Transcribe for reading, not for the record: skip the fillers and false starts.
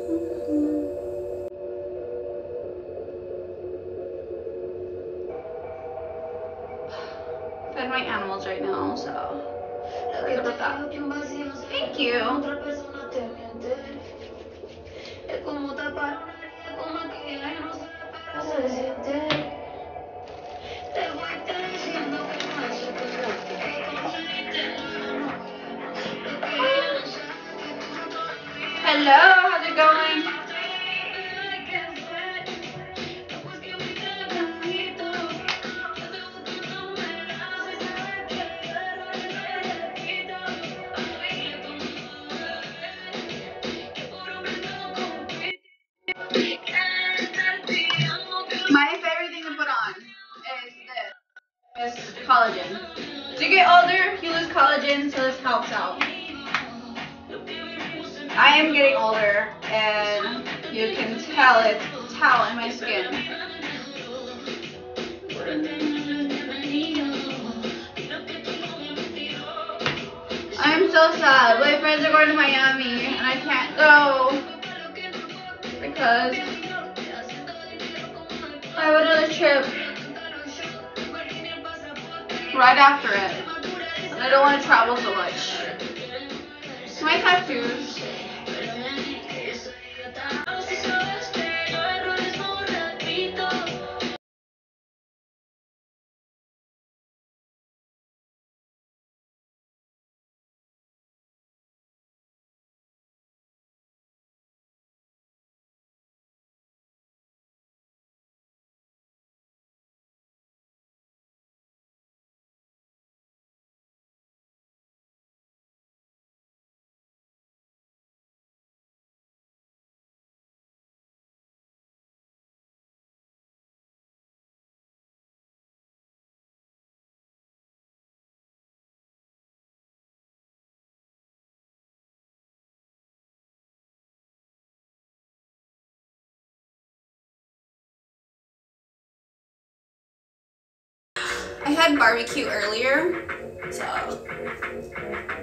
Fed my animals right now, so forget about that. Thank you. Hello, how's it going? My favorite thing to put on is this. It's collagen. As you get older, you lose collagen, so this helps out. I am getting older, and you can tell it's in my skin. I'm so sad. My friends are going to Miami, and I can't go because I have another trip right after it, and I don't want to travel so much. My tattoos. I had barbecue earlier, so